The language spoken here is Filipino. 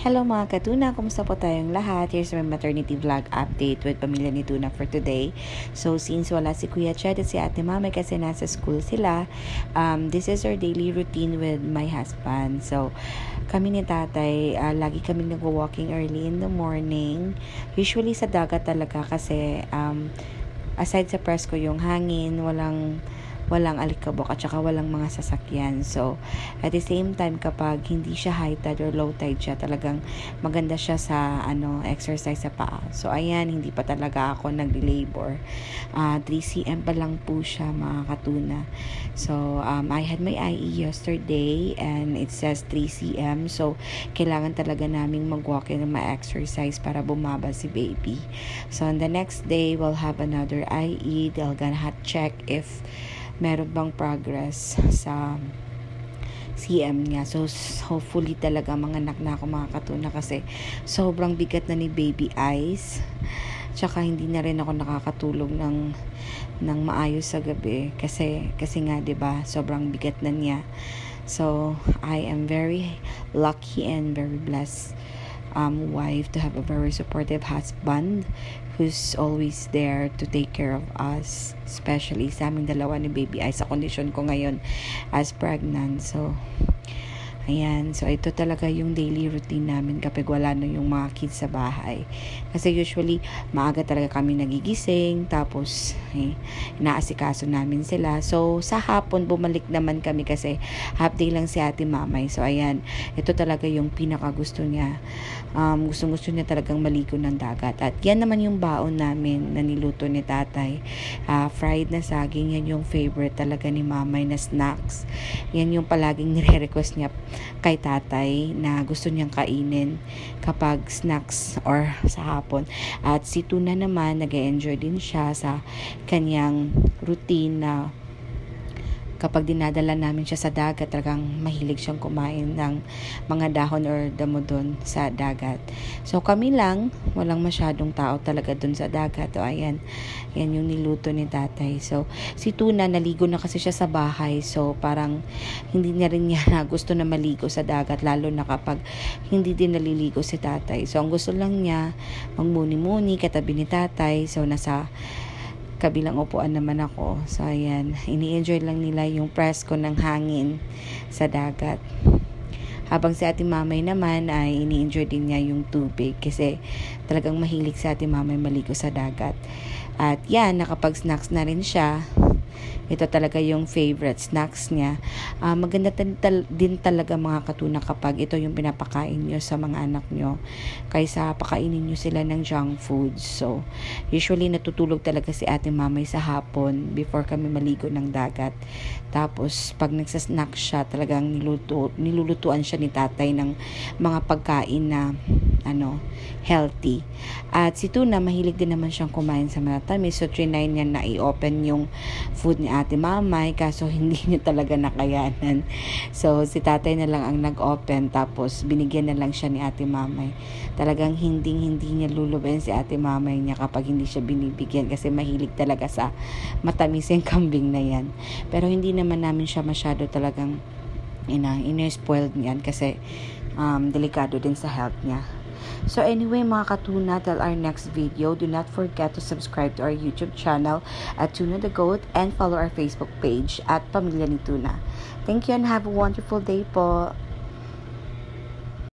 Hello mga katuna, kumusta po tayong lahat? Here's my maternity vlog update with pamilya ni Tuna for today. So since wala si Kuya Chad at si Ate Mami kasi nasa school sila, this is our daily routine with my husband. So kami ni Tatay, lagi kami nag-walking early in the morning. Usually sa dagat talaga kasi aside sa presko yung hangin, walang alikabok at saka walang mga sasakyan. So, at the same time, kapag hindi siya high tide or low tide siya, talagang maganda siya sa exercise sa paa. So, ayan, hindi pa talaga ako nag-labor. 3 cm pa lang po siya, mga katuna. So, I had my IE yesterday and it says 3 cm. So, kailangan talaga naming mag-walk and ma-exercise para bumaba si baby. So, on the next day, we'll have another IE. They'll gonna check if meron bang progress sa CM niya. So, hopefully talaga manganak na ako mga katuna kasi sobrang bigat na ni baby eyes. Tsaka hindi na rin ako nakakatulog ng maayos sa gabi kasi nga 'di ba sobrang bigat na niya. So, I am very lucky and very blessed wife to have a very supportive husband who's always there to take care of us, especially sa aming dalawa ni baby ay sa condition ko ngayon as pregnant. So ayan, so ito talaga yung daily routine namin kapag wala na yung mga kids sa bahay. Kasi usually, maaga talaga kami nagigising, tapos inaasikaso namin sila. So, sa hapon, bumalik naman kami kasi half day lang si Ate Mamay. So, ayan, ito talaga yung pinaka gusto niya. Gusto niya talagang maligo ng dagat. At yan naman yung baon namin na niluto ni Tatay. Fried na saging, yan yung favorite talaga ni Mamay na snacks. Yan yung palaging nire-request niya kay Tatay na gusto niyang kainin kapag snacks or sa hapon. At si Tuna naman, nag-enjoy din siya sa kanyang routine na kapag dinadala namin siya sa dagat, talagang mahilig siyang kumain ng mga dahon or damo doon sa dagat. So kami lang, walang masyadong tao talaga doon sa dagat. O ayan, yan yung niluto ni Tatay. So si Tuna, naligo na kasi siya sa bahay. So parang hindi niya rin niya na gusto na maligo sa dagat, lalo na kapag hindi din naliligo si Tatay. So ang gusto lang niya, magmuni-muni katabi ni Tatay. So nasa kabilang upuan naman ako. So, ayan. Ini-enjoy lang nila yung presko ng hangin sa dagat. Habang si Ate Mamay naman ay ini-enjoy din niya yung tubig kasi talagang mahilig si Ate Mamay maligo sa dagat. At yan, nakapag-snacks na rin siya. Ito talaga yung favorite snacks niya. Maganda din talaga mga katuna kapag ito yung pinapakain nyo sa mga anak nyo kaysa pakainin nyo sila ng junk food. So, usually natutulog talaga si Ate Mamay sa hapon before kami maligo ng dagat. Tapos, pag nagsasnack siya, talagang nilulutuan siya ni Tatay ng mga pagkain na healthy. At si Tuna, mahilig din naman siyang kumain sa matatamis. So, trinay niya na i-open yung food ni Ate Mamay, kaso hindi niya talaga nakayanan. So, si Tatay na lang ang nag-open, tapos binigyan na lang siya ni Ate Mamay. Talagang hindi niya lulubayan si Ate Mamay niya kapag hindi siya binibigyan kasi mahilig talaga sa matamis yung kambing na yan. Pero hindi naman namin siya masyado talagang ina-spoiled niyan kasi delikado din sa health niya. So anyway mga katuna, till our next video, do not forget to subscribe to our YouTube channel at Tuna the Goat and follow our Facebook page at Pamilya ni Tuna. Thank you and have a wonderful day po.